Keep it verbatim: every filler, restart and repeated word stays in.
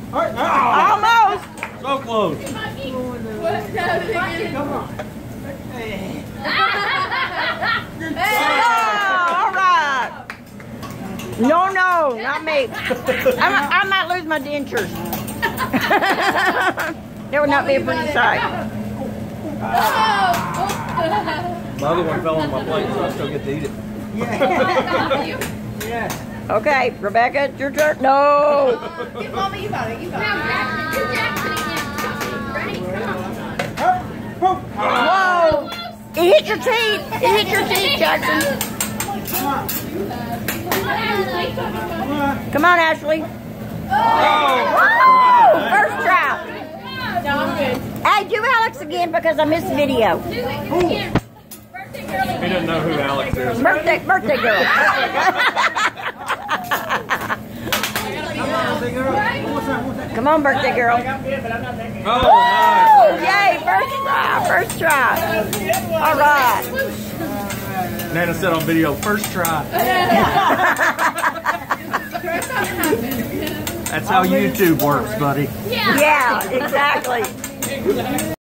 Almost. So close. Come on. Hey. All right. No, no, not me. I, I might lose my dentures. That would not be a pretty sight. My other one fell on my plate, so I still get to eat it. Yeah. Okay, Rebecca, it's your turn. No. Get Mommy, you got it. You got it. Whoa. It hit your teeth. It hit your teeth, Jackson. Come on, Ashley. Oh. First try. Hey, do Alex again because I missed the video. He doesn't know who Alex is. Birthday, birthday girl. Come on, birthday girl. Oh, Oh, yay, first try, first try. All right. nice. Nana said on video, first try. That's how YouTube works, buddy. Yeah, exactly.